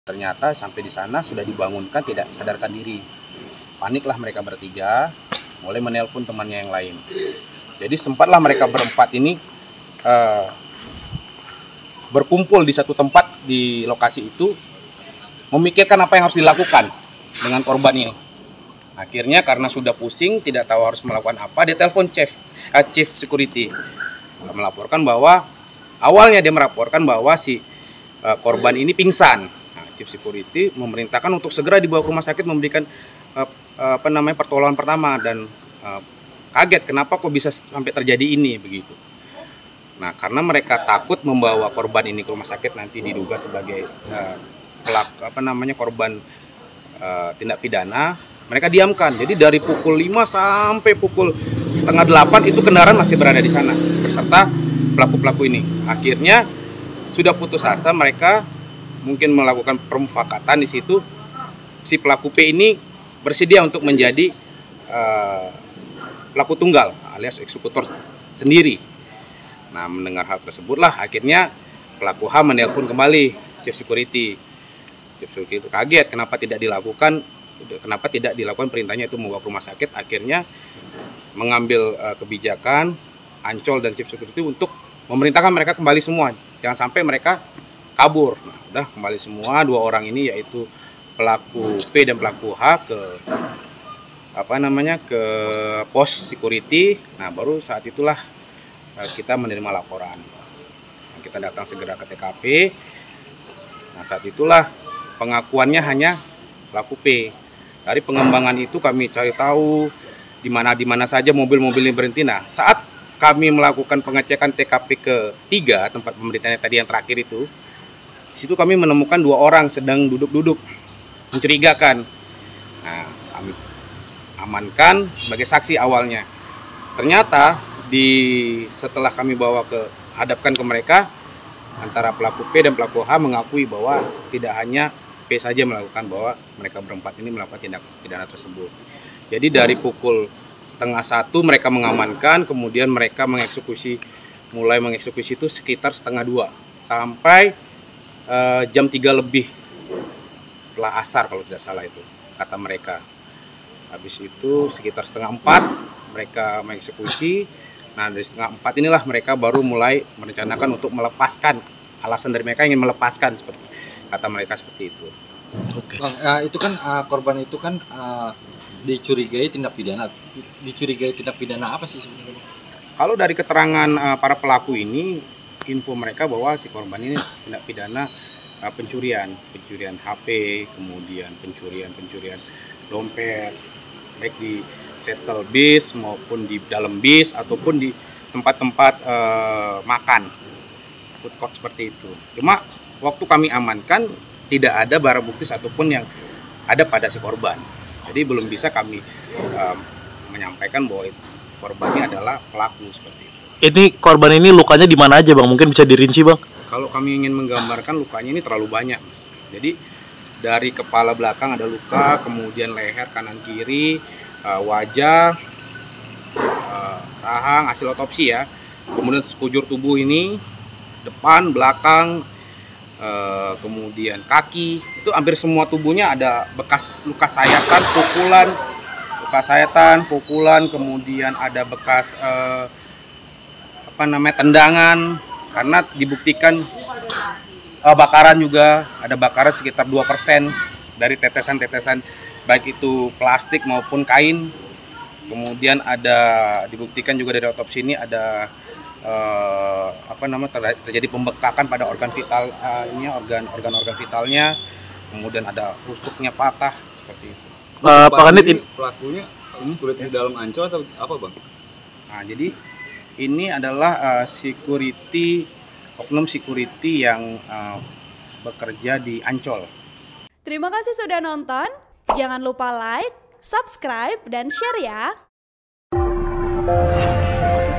Ternyata sampai di sana sudah dibangunkan tidak sadarkan diri. Paniklah mereka bertiga, mulai menelpon temannya yang lain. Jadi sempatlah mereka berempat ini berkumpul di satu tempat di lokasi itu, memikirkan apa yang harus dilakukan dengan korban ini. Akhirnya karena sudah pusing, tidak tahu harus melakukan apa, dia telepon chief security, melaporkan bahwa awalnya dia melaporkan bahwa si korban ini pingsan. Nah, chief security memerintahkan untuk segera dibawa ke rumah sakit memberikan pertolongan pertama, dan kaget kenapa kok bisa sampai terjadi ini begitu. Nah, karena mereka takut membawa korban ini ke rumah sakit nanti diduga sebagai korban tindak pidana, mereka diamkan. Jadi dari pukul 5 sampai pukul setengah 8 itu kendaraan masih berada di sana beserta pelaku-pelaku ini. Akhirnya sudah putus asa, mereka mungkin melakukan permufakatan di situ. Si pelaku P ini bersedia untuk menjadi pelaku tunggal alias eksekutor sendiri. Nah, mendengar hal tersebutlah akhirnya pelaku H menelpon kembali chief security. Chief security itu kaget kenapa tidak dilakukan perintahnya itu membawa ke rumah sakit. Akhirnya mengambil kebijakan Ancol dan chief security untuk memerintahkan mereka kembali semua, jangan sampai mereka kabur. Nah, udah kembali semua dua orang ini, yaitu pelaku P dan pelaku H ke pos security. Nah, baru saat itulah kita menerima laporan. Kita datang segera ke TKP. Nah, saat itulah pengakuannya hanya pelaku P. Dari pengembangan itu kami cari tahu di mana saja mobil-mobil ini berhenti. Nah, saat kami melakukan pengecekan TKP ketiga, tempat pemberitaannya tadi yang terakhir itu, di situ kami menemukan dua orang sedang duduk-duduk mencurigakan. Nah, kami amankan sebagai saksi awalnya. Ternyata setelah kami hadapkan ke mereka, antara pelaku P dan pelaku H mengakui bahwa tidak hanya P saja melakukan, bahwa mereka berempat ini melakukan tindak pidana tersebut. Jadi dari pukul setengah 1 mereka mengamankan, kemudian mereka mulai mengeksekusi itu sekitar setengah 2 sampai jam 3 lebih setelah asar kalau tidak salah itu kata mereka. Habis itu sekitar setengah 4 mereka mengeksekusi. Nah, dari setengah 4 inilah mereka baru mulai merencanakan untuk melepaskan. Alasan dari mereka ingin melepaskan, seperti kata mereka seperti itu. Oke. Bang, itu kan korban itu kan dicurigai tindak pidana. Dicurigai tindak pidana apa sih sebenarnya? Kalau dari keterangan para pelaku ini, info mereka bahwa si korban ini tindak pidana pencurian HP, kemudian pencurian dompet, baik di shuttle bis maupun di dalam bis ataupun di tempat-tempat makan, food court seperti itu. Cuma waktu kami amankan tidak ada barang bukti satupun yang ada pada si korban. Jadi belum bisa kami menyampaikan bahwa korbannya adalah pelaku seperti itu. Ini korban ini lukanya di mana aja, Bang? Mungkin bisa dirinci, Bang? Kalau kami ingin menggambarkan lukanya ini terlalu banyak, Mas. Jadi dari kepala belakang ada luka, kemudian leher kanan kiri, wajah, rahang hasil otopsi ya. Kemudian sekujur tubuh ini, depan, belakang, kemudian kaki, itu hampir semua tubuhnya ada bekas luka sayatan, pukulan, kemudian ada bekas tendangan, karena dibuktikan bakaran juga, ada bakaran sekitar 2% dari tetesan-tetesan baik itu plastik maupun kain. Kemudian dibuktikan juga dari otopsi ini ada terjadi pembekakan pada organ organ vitalnya, kemudian ada rusuknya patah seperti itu. Pak Kanit, pelakunya kulit di dalam Ancol atau apa, Bang? Nah, jadi ini adalah oknum security yang bekerja di Ancol. Terima kasih sudah nonton. Jangan lupa like, subscribe, dan share ya.